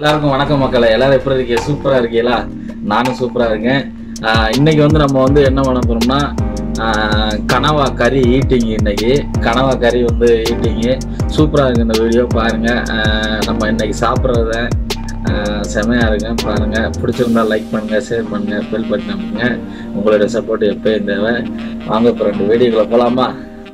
எல்லாருக்கும் வணக்கம் மக்களே. எல்லாரும் எப்படி இருக்கீங்க? சூப்பரா இருக்கீங்களா? நானும் சூப்பரா இருக்கேன். இன்னைக்கு வந்து நம்ம வந்து என்ன பண்ண போறோம்னா கனவா கறி ஈட்டிங். இன்னைக்கு கனவா கறி வந்து ஈட்டிங்கு சூப்பரா இருக்கு. இந்த வீடியோ பாருங்க. நம்ம இன்னைக்கு சாப்பிட்றத செமையா இருக்கு பாருங்க. பிடிச்சிருந்தா லைக் பண்ணுங்க, ஷேர் பண்ணுங்க, பெல் பட்டன் அமைங்க. உங்களோட சப்போர்ட் எப்பயும் தேவை. வாங்க இப்போ 2 வீடியோக்குள்ள போலாமா?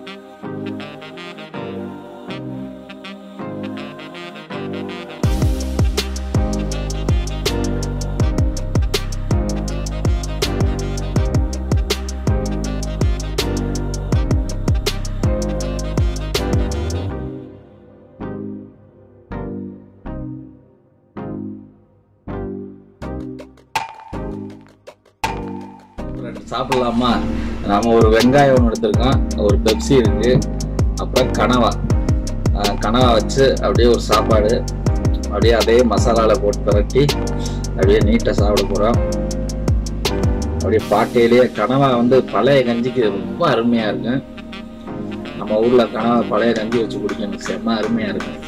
சாப்பிடலாமா? நம்ம ஒரு வெங்காயம் ஒன்று எடுத்துருக்கோம், ஒரு பெப்சி இருக்கு, அப்புறம் கனவா வச்சு அப்படியே ஒரு சாப்பாடு அப்படியே அதே மசாலாவில் போட்டு பரட்டி அப்படியே நீட்டாக சாப்பிட போகிறோம். அப்படியே பாட்டையிலேயே கனவா வந்து பழைய கஞ்சிக்கு ரொம்ப அருமையாக இருக்கும். நம்ம ஊரில் கனவா பழைய கஞ்சி வச்சு குடிக்கணும், செம்ம அருமையாக இருக்கும்.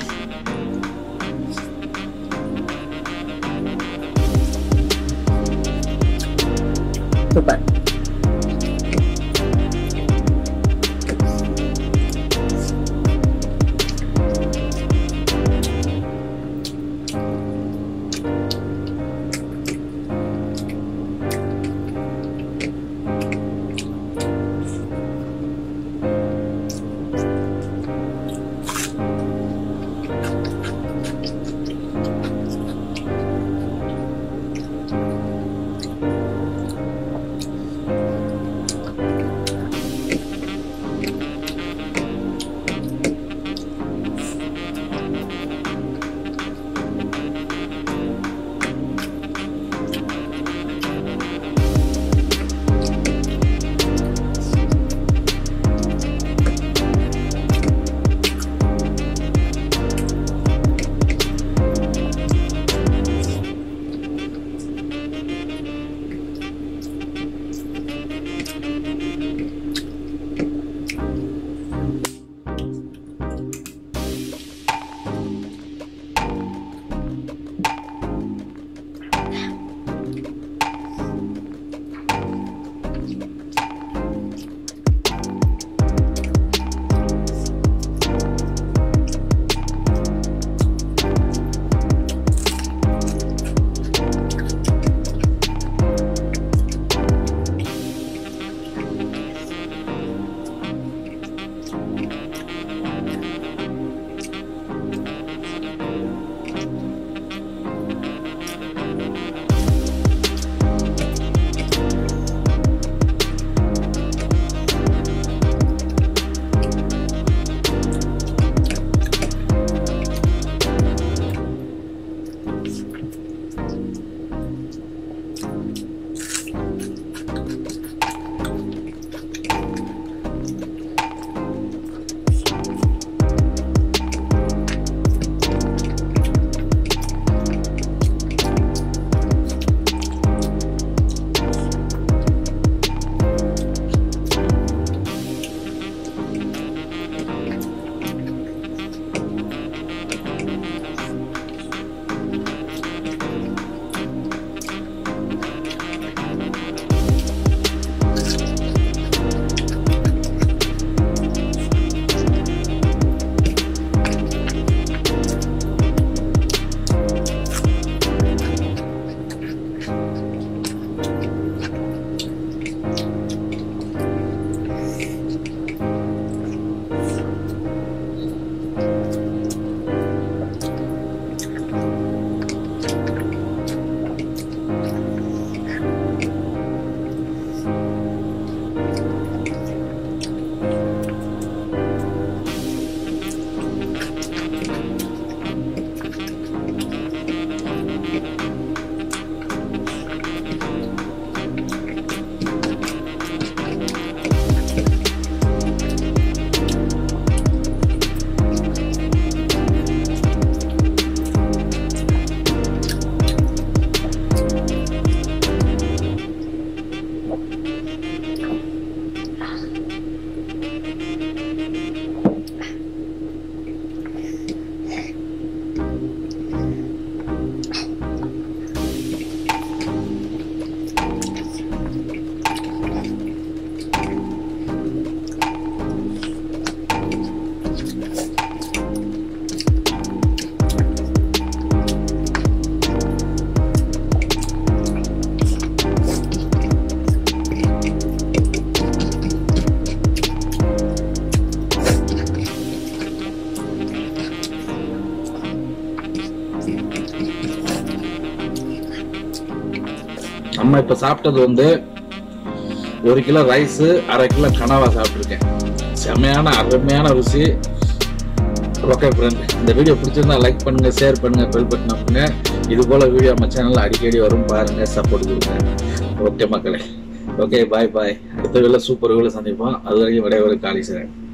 சூப்பர். நம்ம இப்ப சாப்பிட்டது வந்து 1 கிலோ ரைஸ், 1/2 கிலோ கனவா சாப்பிட்டுருக்கேன். செமையான அருமையான ருசி. ஓகே ஃப்ரெண்ட், இந்த வீடியோ பிடிச்சிருந்தா லைக் பண்ணுங்க, ஷேர் பண்ணுங்க, பெல் பட்டன் அமுக்குங்க. இது போல வீடியோ நம்ம சேனல்ல அடிக்கடி வரும், பாருங்க, சப்போர்ட் கொடுங்க. ஓகே மக்களே, ஓகே பாய் பாய். அடுத்த வேலை சூப்பர் வேலை சந்திப்போம். அது வரைக்கும் விடைபெறும் காளீஸ்வரன்.